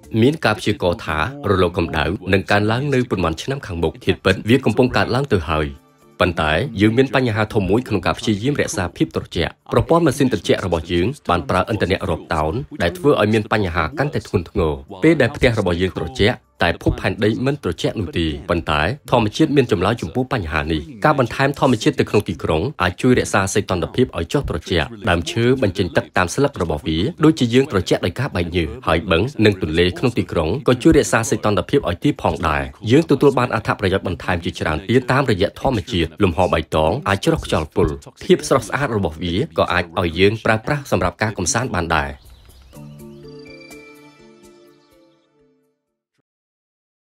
មានការព្យាករណ៍ថារលកកម្ដៅនឹងកើនឡើងនៅប្រមាណឆ្នាំខាងមុខធាតុពិតវាកំពុងកើតឡើងទៅហើយប៉ុន្តែយើងមានបញ្ហាធំមួយក្នុងការព្យាយាមរក្សាភាពត្រជាក់ប្រព័ន្ធម៉ាស៊ីនត្រជាក់របស់យើងបានប្រើឥន្ធនៈរាប់តោនដែលធ្វើឲ្យមានបញ្ហាកាន់តែធ្ងន់ធ្ងរពេលដែលផ្ទះរបស់យើងត្រជាក់តែភពផែនដីមិនត្រជាក់នោះទេប៉ុន្តែធម្មជាតិមានចម្លើយចំពោះបញ្ហានេះការបន្ថែមធម្មជាតិទៅក្នុងទីក្រុងអាចជួយរក្សាសីតុណ្ហភាពឲ្យចុះត្រជាក់ដើមឈើបញ្ចេញទឹកតាមស្លឹករបស់វាដូចជាយើងត្រជាក់ដោយការបែកញើសហើយបឹងនិងទន្លេក្នុងទីក្រុងក៏ជួយរក្សាសីតុណ្ហភាពឲ្យទីផងដែរយើងទទួលបានអត្ថប្រយោជន៍បន្ថែមជាច្រើនទៀតតាមរយៈធម្មជាតិលំហបៃតងអាចច្រោះខ្យល់ពុលភាពស្រស់ស្អាតរបស់វាក៏អាចឲ្យយើងប្រើប្រាស់សម្រាប់ការកម្សាន្តបានដែរ